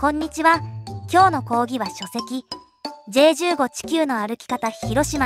こんにちは。今日の講義は書籍 J15 地球の歩き方広島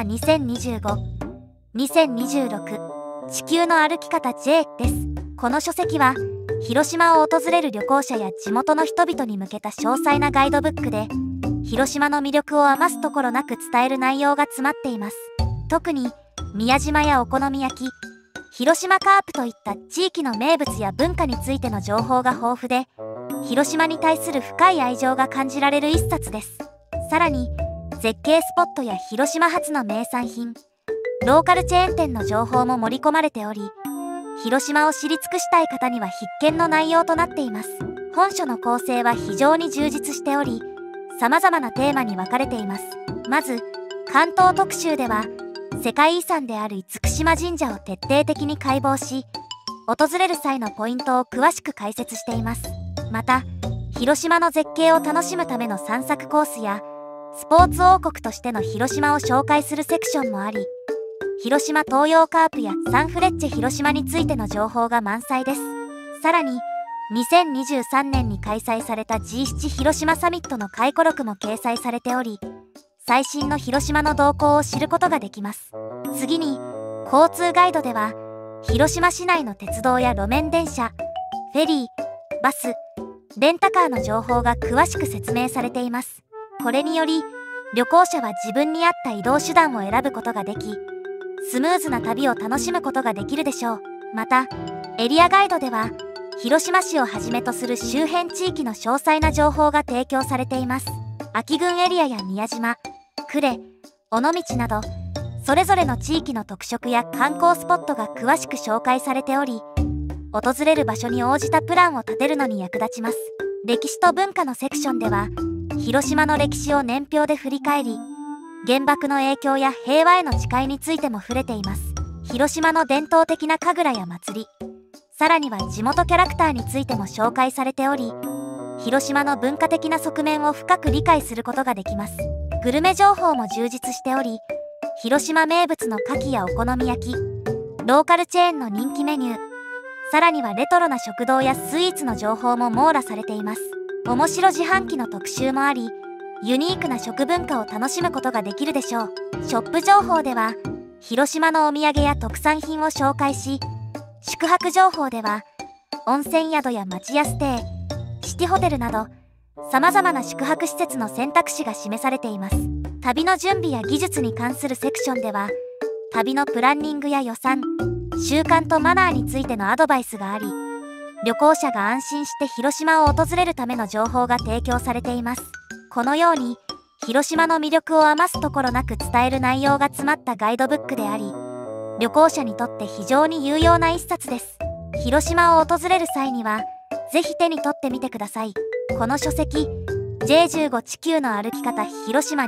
2025、2026地球の歩き方 J です。この書籍は広島を訪れる旅行者や地元の人々に向けた詳細なガイドブックで、広島の魅力を余すところなく伝える内容が詰まっています。特に宮島やお好み焼き、広島カープといった地域の名物や文化についての情報が豊富で、広島に対する深い愛情が感じられる一冊です。さらに絶景スポットや広島発の名産品、ローカルチェーン店の情報も盛り込まれており、広島を知り尽くしたい方には必見の内容となっています。本書の構成は非常に充実しており、様々なテーマに分かれています。まず関東特集では世界遺産である厳島神社を徹底的に解剖し、訪れる際のポイントを詳しく解説しています。また広島の絶景を楽しむための散策コースやスポーツ王国としての広島を紹介するセクションもあり、広島東洋カープやサンフレッチェ広島についての情報が満載です。さらに2023年に開催された G7 広島サミットの回顧録も掲載されており、最新の広島の動向を知ることができます。次に交通ガイドでは広島市内の鉄道や路面電車、フェリー、バス、レンタカーの情報が詳しく説明されています。これにより旅行者は自分に合った移動手段を選ぶことができ、スムーズな旅を楽しむことができるでしょう。またエリアガイドでは広島市をはじめとする周辺地域の詳細な情報が提供されています。安芸郡エリアや宮島、呉、尾道などそれぞれの地域の特色や観光スポットが詳しく紹介されており、訪れる場所に応じたプランを立てるのに役立ちます。歴史と文化のセクションでは広島の歴史を年表で振り返り、原爆の影響や平和への誓いについても触れています。広島の伝統的な神楽や祭り、さらには地元キャラクターについても紹介されており、広島の文化的な側面を深く理解することができます。グルメ情報も充実しており、広島名物の牡蠣やお好み焼き、ローカルチェーンの人気メニュー、さらにはレトロな食堂やスイーツの情報も網羅されています。面白自販機の特集もあり、ユニークな食文化を楽しむことができるでしょう。ショップ情報では広島のお土産や特産品を紹介し、宿泊情報では温泉宿や町屋ステイ、シティホテルなど様々な宿泊施設の選択肢が示されています。旅の準備や技術に関するセクションでは旅のプランニングや予算、習慣とマナーについてのアドバイスがあり、旅行者が安心して広島を訪れるための情報が提供されています。このように広島の魅力を余すところなく伝える内容が詰まったガイドブックであり、旅行者にとって非常に有用な一冊です。広島を訪れる際にはぜひ手に取ってみてください。この書籍 J15 地球の歩き方広島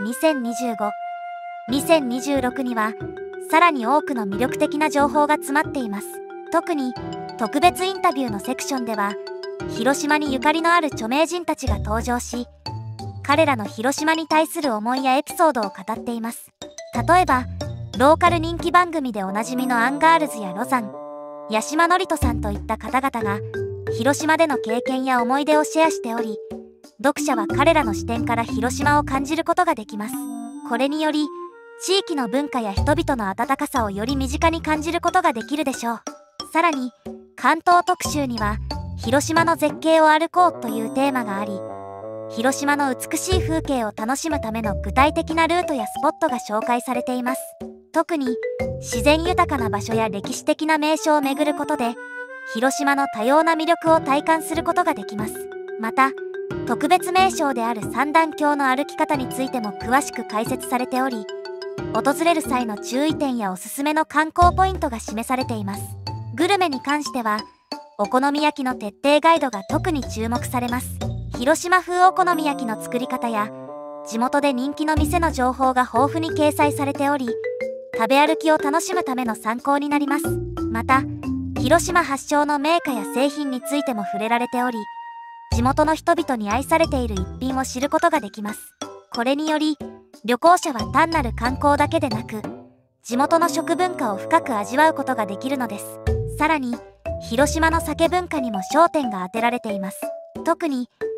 2025、2026にはさらに多くの魅力的な情報が詰まっています。特に特別インタビューのセクションでは広島にゆかりのある著名人たちが登場し、彼らの広島に対する思いやエピソードを語っています。例えばローカル人気番組でおなじみのアンガールズやロザン、八嶋智人さんといった方々が広島での経験や思い出をシェアしており、読者は彼らの視点から広島を感じることができます。これにより地域の文化や人々の温かさをより身近に感じることができるでしょう。さらに関東特集には広島の絶景を歩こうというテーマがあり、広島の美しい風景を楽しむための具体的なルートやスポットが紹介されています。特に自然豊かな場所や歴史的な名所を巡ることで広島の多様な魅力を体感することができます。また特別名勝である三段峡の歩き方についても詳しく解説されており、訪れる際の注意点やおすすめの観光ポイントが示されています。グルメに関してはお好み焼きの徹底ガイドが特に注目されます。広島風お好み焼きの作り方や地元で人気の店の情報が豊富に掲載されており、食べ歩きを楽しむための参考になります。また広島発祥の銘菓や製品についても触れられており、地元の人々に愛されている一品を知ることができます。これにより旅行者は単なる観光だけでなく地元の食文化を深く味わうことができるのです。さらに広島の酒文化にも焦点が当てられています。特に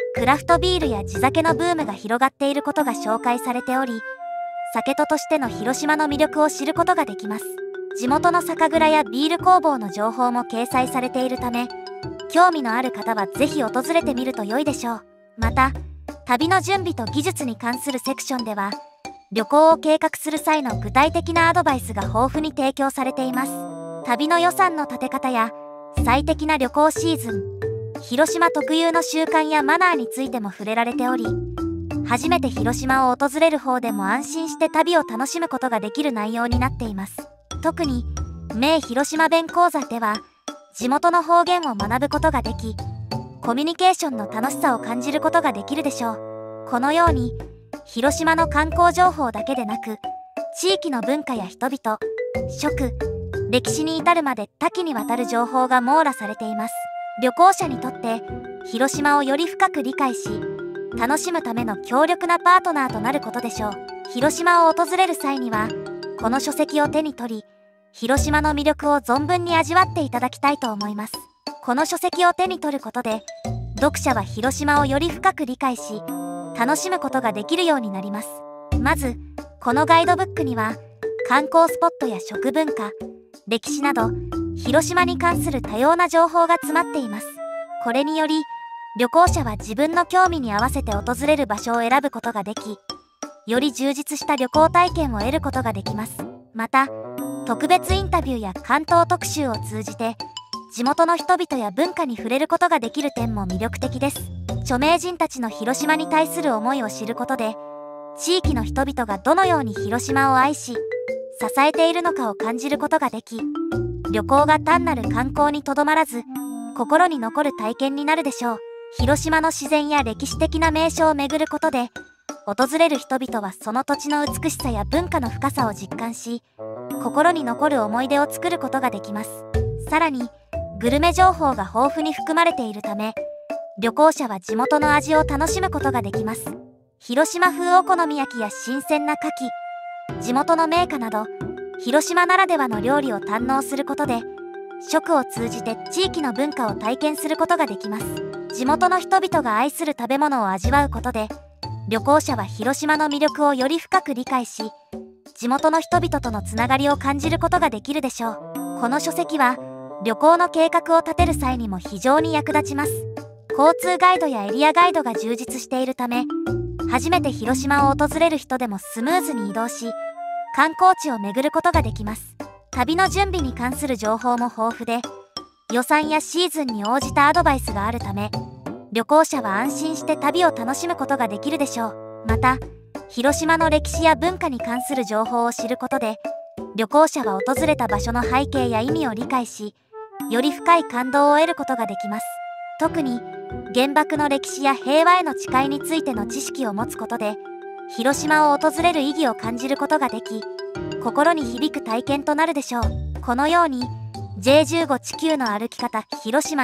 クラフトビールや地酒のブームが広がっていることが紹介されており、酒としての広島の魅力を知ることができます。地元の酒蔵やビール工房の情報も掲載されているため、興味のある方はぜひ訪れてみると良いでしょう。また、旅の準備と技術に関するセクションでは、旅行を計画する際の具体的なアドバイスが豊富に提供されています。旅の予算の立て方や最適な旅行シーズン、広島特有の習慣やマナーについても触れられており、初めて広島を訪れる方でも安心して旅を楽しむことができる内容になっています。特に名広島弁講座では地元の方言を学ぶことができ、コミュニケーションの楽しさを感じることができるでしょう。このように広島の観光情報だけでなく、地域の文化や人々、食、歴史に至るまで多岐にわたる情報が網羅されています。旅行者にとって広島をより深く理解し、楽しむための強力なパートナーとなることでしょう。広島を訪れる際には、この書籍を手に取り、広島の魅力を存分に味わっていただきたいと思います。この書籍を手に取ることで、読者は広島をより深く理解し、楽しむことができるようになります。まず、このガイドブックには、観光スポットや食文化、歴史など、広島に関する多様な情報が詰まっています。これにより、旅行者は自分の興味に合わせて訪れる場所を選ぶことができ、より充実した旅行体験を得ることができます。また、特別インタビューや関東特集を通じて、地元の人々や文化に触れることができる点も魅力的です。著名人たちの広島に対する思いを知ることで、地域の人々がどのように広島を愛し、支えているのかを感じることができ、旅行が単なる観光にとどまらず、心に残る体験になるでしょう。広島の自然や歴史的な名所を巡ることで、訪れる人々はその土地の美しさや文化の深さを実感し、心に残る思い出を作ることができます。さらに、グルメ情報が豊富に含まれているため、旅行者は地元の味を楽しむことができます。広島風お好み焼きや新鮮な牡蠣、地元の銘菓など、広島ならではの料理を堪能することで、食を通じて地域の文化を体験することができます。地元の人々が愛する食べ物を味わうことで、旅行者は広島の魅力をより深く理解し、地元の人々とのつながりを感じることができるでしょう。この書籍は、旅行の計画を立てる際にも非常に役立ちます。交通ガイドやエリアガイドが充実しているため、初めて広島を訪れる人でもスムーズに移動し、観光地を巡ることができます。旅の準備に関する情報も豊富で、予算やシーズンに応じたアドバイスがあるため、旅行者は安心して旅を楽しむことができるでしょう。また、広島の歴史や文化に関する情報を知ることで、旅行者は訪れた場所の背景や意味を理解し、より深い感動を得ることができます。特に、原爆の歴史や平和への誓いについての知識を持つことで、広島を訪れる意義を感じることができ、心に響く体験となるでしょう。このように、J15 地球の歩き方広島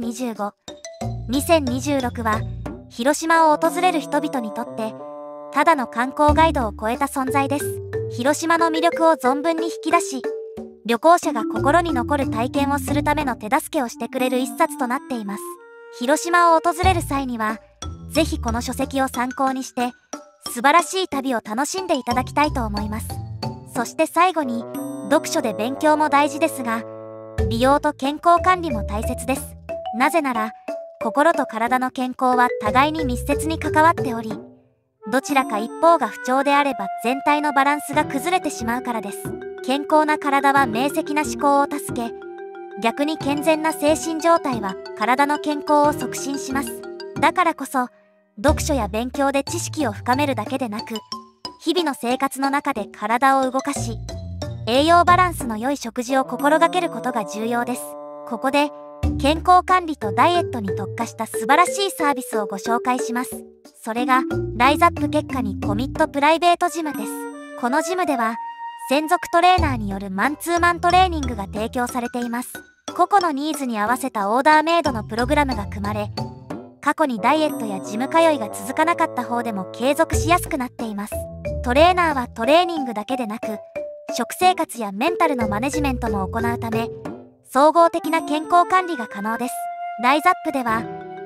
2025、2026は、広島を訪れる人々にとって、ただの観光ガイドを超えた存在です。広島の魅力を存分に引き出し、旅行者が心に残る体験をするための手助けをしてくれる一冊となっています。広島を訪れる際には、ぜひこの書籍を参考にして、素晴らしい旅を楽しんでいただきたいと思います。そして最後に、読書で勉強も大事ですが、美容と健康管理も大切です。なぜなら、心と体の健康は互いに密接に関わっており、どちらか一方が不調であれば全体のバランスが崩れてしまうからです。健康な体は明晰な思考を助け、逆に健全な精神状態は体の健康を促進します。だからこそ、読書や勉強で知識を深めるだけでなく、日々の生活の中で体を動かし、栄養バランスの良い食事を心がけることが重要です。ここで、健康管理とダイエットに特化した素晴らしいサービスをご紹介します。それが、ライズアップ結果にコミットプライベートジムです。このジムでは、専属トレーナーによるマンツーマントレーニングが提供されています。個々のニーズに合わせたオーダーメイドのプログラムが組まれ、過去にダイエットやジム通いが続かなかった方でも継続しやすくなっています。トレーナーはトレーニングだけでなく、食生活やメンタルのマネジメントも行うため、総合的な健康管理が可能です。ライズアップでは、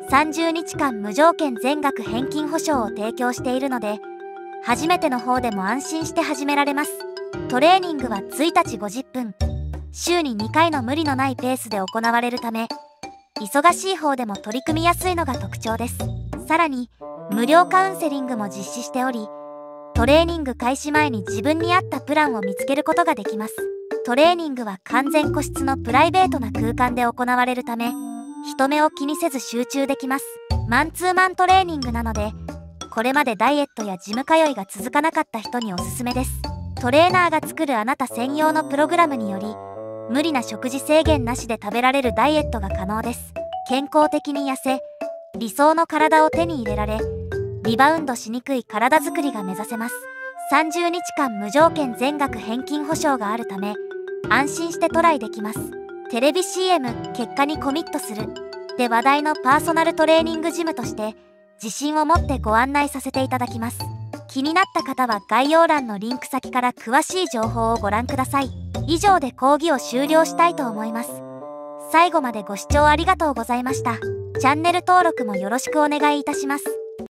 30日間無条件全額返金保証を提供しているので、初めての方でも安心して始められます。トレーニングは1日50分、週に2回の無理のないペースで行われるため、忙しい方でも取り組みやすいのが特徴です。さらに、無料カウンセリングも実施しており、トレーニング開始前に自分に合ったプランを見つけることができます。トレーニングは完全個室のプライベートな空間で行われるため、人目を気にせず集中できます。マンツーマントレーニングなので、これまでダイエットやジム通いが続かなかった人におすすめです。トレーナーが作るあなた専用のプログラムにより、無理な食事制限なしで食べられるダイエットが可能です。健康的に痩せ、理想の体を手に入れられ、リバウンドしにくい体づくりが目指せます。30日間無条件全額返金保証があるため、安心してトライできます。テレビ CM 結果にコミットするで話題のパーソナルトレーニングジムとして自信を持ってご案内させていただきます。気になった方は概要欄のリンク先から詳しい情報をご覧ください。以上で講義を終了したいと思います。最後までご視聴ありがとうございました。チャンネル登録もよろしくお願いいたします。